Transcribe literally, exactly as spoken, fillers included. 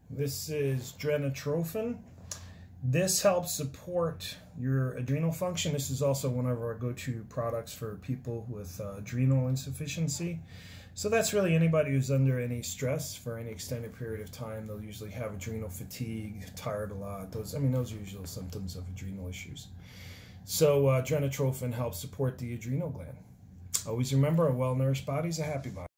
This is Drenatrophin. This helps support your adrenal function. This is also one of our go-to products for people with uh, adrenal insufficiency. So that's really anybody who's under any stress for any extended period of time. They'll usually have adrenal fatigue, tired a lot. Those, I mean, those are usual symptoms of adrenal issues. So uh, Drenatrophin helps support the adrenal gland. Always remember, a well-nourished body is a happy body.